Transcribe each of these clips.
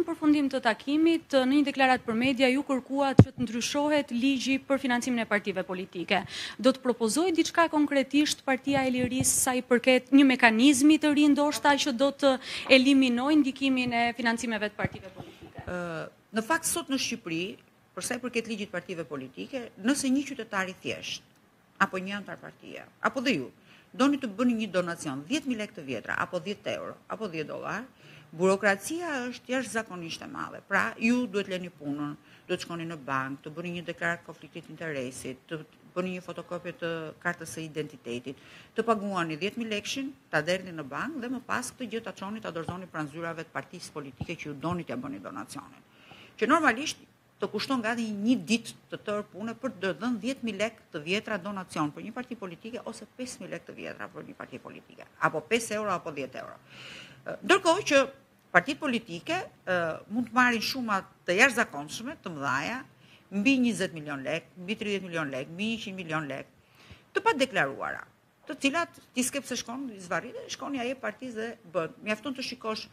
në përfundim të takimit, në një deklaratë për media, ju kërkuat që të ndryshohet ligji për financimin e partive politike. Do të propozoj diçka konkretisht Partia e Lirisë sa i përket një mekanizmi të ri ndoshta që do të eliminojë ndikimin e financimeve të partive politike? Në fakt sot në Shqipëri, për sa i përket ligjit partive politike, nëse një qytetar i thjesht apo një antar partie, apo dhe ju, doni të bëni një donacion 10.000 lekë të vjetra, apo 10 euro, apo 10 dollar, burokracia është jashtëzakonisht e madhe. Pra, ju duhet lëni punën, duhet shkoni në bankë, të bëni një deklaratë konfliktit interesit, të bëni një fotokopje të kartës së identitetit, të paguani 10.000 lekëshin, ta derni në bankë dhe më pas këtë gjë ta çoni ta dorëzoni pranë zyrave të partisë politike që ju doni t'ia bëni donacionin. Që normalisht të kushton gati një ditë të tërë pune për të dhënë 10.000 lekë të vjetra donacion për një parti politike ose 5.000 lekë të vjetra për një parti politike, apo 5 euro apo 10 euro. Ndërkohë që partitë politike mund të marrin shuma të jashtëzakonshme, të mëdha, mbi 20 milion lekë, mbi 30 milion lekë, mbi 100 milion lekë, të padeklaruara, të cilat ti skep se shkon, i zvarrit, shkoni ai partisë dhe bën. Mjafton të shikosh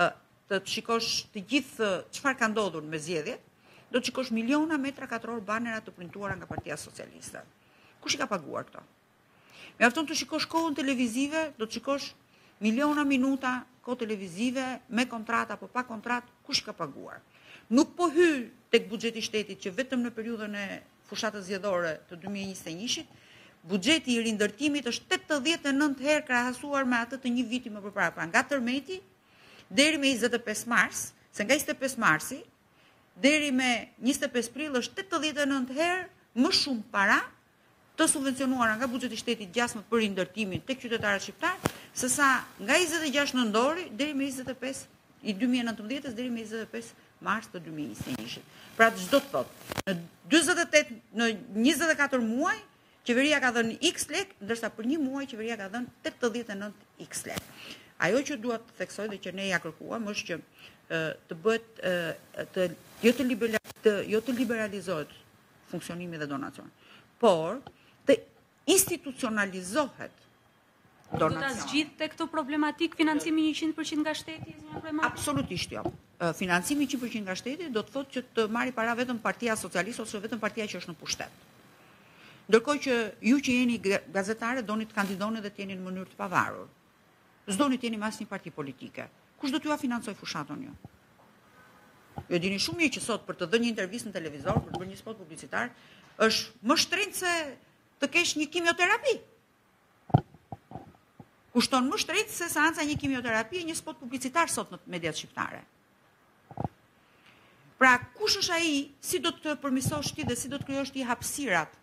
të gjithë çfarë ka ndodhur me zgjedhjet, do të shikosh miliona metra katror banera të printuara nga Partia Socialiste. Kush i ka paguar këto? Mjafton të shikosh kohën televizive, do të shikosh miliona minuta kohë televizive me kontratë apo pa kontratë, kush ka paguar? Nuk po hy tek buxheti i shtetit që vetëm në periudhën e fushatës zgjedhore të 2021-shit, buxheti i rindërtimit është 89 herë krahasuar me atë të një viti më përpara, pra nga tërmeti deri me 25 mars, se nga 25 marsi deri me 25 prill është 89 herë më shumë para të subvencionuara nga buxheti i shtetit gjasmë për rindërtimin tek qytetarët shqiptar, sesa nga 26 nëntori deri me 25 i 2019 deri me 25 mars të 2021. Pra çdo të thotë, në 24 muaj qeveria ka dhënë X lek, ndërsa për një muaj qeveria ka dhënë 89 X lek. Ajo që dua të theksoj dhe që ne ja kërkuam është që të bëhet jo të liberalizohet funksionimi dhe donacion, por të institucionalizohet donacion. Do ta zgjidhte këtë problematik financimi 100% nga shteti? Absolutisht jo. Financimi 100% nga shteti do të thotë që të marri para vetëm Partia Socialiste ose vetëm partia që është në pushtet. Ndërkohë që ju që jeni gazetare doni të kandidoni dhe të jeni në mënyrë të pavarur. S'doni të jeni me asnjë parti politike. Kush do t'ju financoj fushatën ju? Jo dini shumë mirë që sot për të dhënë një intervistë në televizor, për të bërë një spot publicitar, është më shtrenjtë se të kesh një kimioterapi. Kushton më shtrenjtë se seanca një kimioterapi e një spot publicitar sot në mediat shqiptare. Pra, kush është ai, si do të përmirësosh ti dhe si do të krijosh ti hapësirat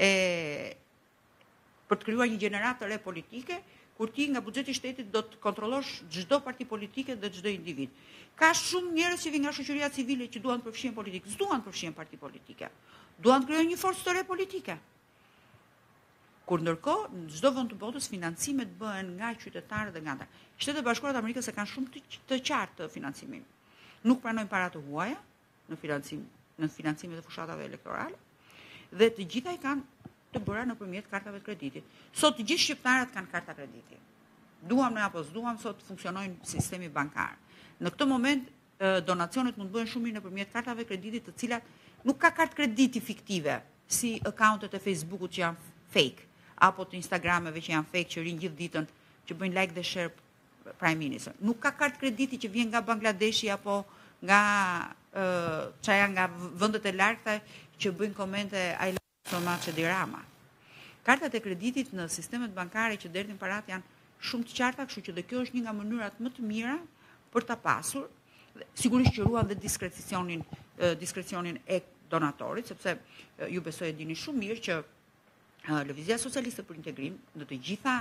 për të krijuar një gjenerat të re politike, kur ti nga buxheti i shtetit do të kontrollosh çdo parti politike dhe çdo individ. Ka shumë njerëz që vijnë nga shoqëria civile që duan të përfshihen politikë, s'duan të përfshihen parti politike. Duan të krijojnë një forcë të re politike. Kur ndërkohë, në çdo vend të botës financimet bëhen nga qytetarët dhe nga ata. Shtetet e Bashkuara të Amerikës e kanë shumë të qartë financimin. Nuk pranojnë para të huaja në financimet e fushatave elektorale dhe të gjitha i kanë të bëra nëpërmjet kartave të kreditit. Sot të gjithë shqiptarët kanë karta krediti. Duam ne apo s'duam, sot funksionojnë sistemi bankar. Në këtë moment donacionet mund bëhen shumë nëpërmjet kartave kreditit, të cilat nuk ka kartë krediti fiktive, si accountet e Facebookut që janë fake, apo të Instagrameve që janë fake, që rinë gjithë ditën, që bëjnë like dhe share Prime Minister. Nuk ka kartë krediti që vjen nga Bangladeshi apo nga nga vendet e largta që bëjnë komente I love so much Dirama. Kartat e kreditit në sistemet bankare që derdhin parat janë shumë të qarta, kështu që dhe kjo është një nga mënyrat më të mira për ta pasur, sigurisht që ruan dhe diskrecionin e donatorit, sepse ju besoj e dini shumë mirë që Lëvizja Socialiste për Integrim në të gjitha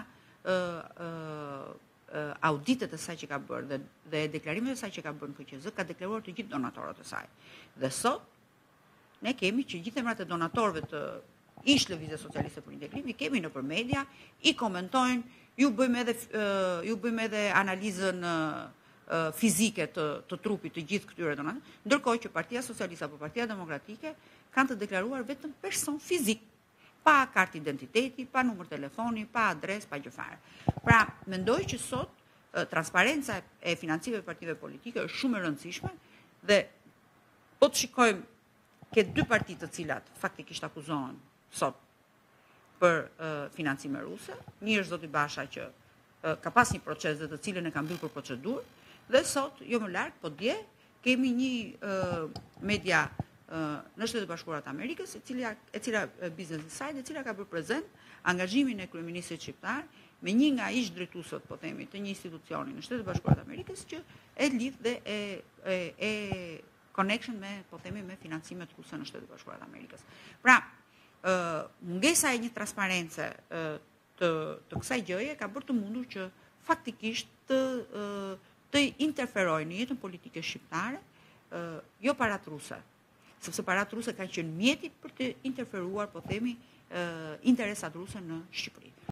auditet e saj që ka bërë dhe deklarimet e saj që ka bërë në KQZ ka deklaruar të gjithë donatorët e saj. Dhe sot ne kemi që gjithë emrat e donatorëve të ish Lëvizja Socialiste për Integrim i kemi nëpër media, i komentojnë, ju bëjmë edhe analizën fizike të trupit të gjithë këtyre donatorëve, ndërkohë që Partia Socialiste apo Partia Demokratike kanë të deklaruar vetëm person fizik, pa kartë identiteti, pa numër telefoni, pa adres, pa gjë fare. Pra, mendoj që sot transparenca e financimeve të partive politike është shumë e rëndësishme Dhe po të shikojmë ke dy parti të cilat faktikisht akuzohen sot për financime ruse. Një është zoti Basha që ka pas një proces dhe të cilën e ka mbyllur për procedurë, dhe sot jo më larg, po dje kemi një media në Shtetet Bashkuara të Amerikës, e cila Business Insider, e cila ka bërë prezent angazhimin e kryeministit shqiptar me një nga ish drejtuesët, po themi, të një institucioni në Shtetet Bashkuara të Amerikës që e lidh dhe e connection me, po themi, me financimet ruse në Shtetet Bashkuara të Amerikës. Pra, mungesa e një transparence të kësaj gjëje ka bërë të mundur që faktikisht të interferojnë në jetën politike shqiptare, jo parat ruse, sepse parat ruse kanë qenë mjeti për të interferuar, po themi, interesat ruse në Shqipëri.